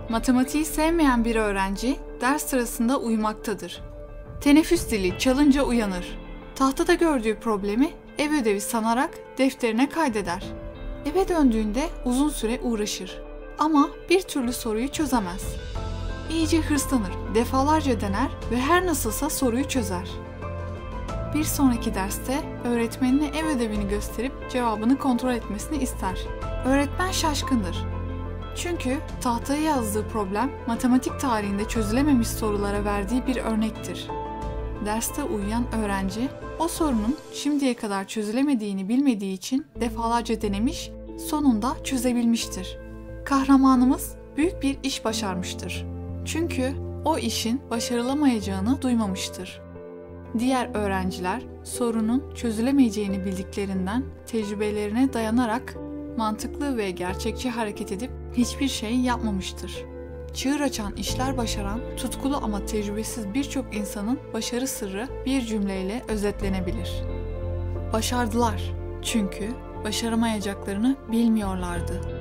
Matematiği sevmeyen bir öğrenci ders sırasında uyumaktadır. Teneffüs zili çalınca uyanır. Tahtada gördüğü problemi ev ödevi sanarak defterine kaydeder. Eve döndüğünde uzun süre uğraşır. Ama bir türlü soruyu çözemez. İyice hırslanır, defalarca dener ve her nasılsa soruyu çözer. Bir sonraki derste öğretmenine ev ödevini gösterip cevabını kontrol etmesini ister. Öğretmen şaşkındır. Çünkü tahtaya yazdığı problem matematik tarihinde çözülememiş sorulara verdiği bir örnektir. Derste uyuyan öğrenci o sorunun şimdiye kadar çözülemediğini bilmediği için defalarca denemiş, sonunda çözebilmiştir. Kahramanımız büyük bir iş başarmıştır. Çünkü o işin başarılamayacağını duymamıştır. Diğer öğrenciler sorunun çözülemeyeceğini bildiklerinden tecrübelerine dayanarak mantıklı ve gerçekçi hareket edip hiçbir şey yapmamıştır. Çığır açan işler başaran, tutkulu ama tecrübesiz birçok insanın başarı sırrı bir cümleyle özetlenebilir. Başardılar çünkü başaramayacaklarını bilmiyorlardı.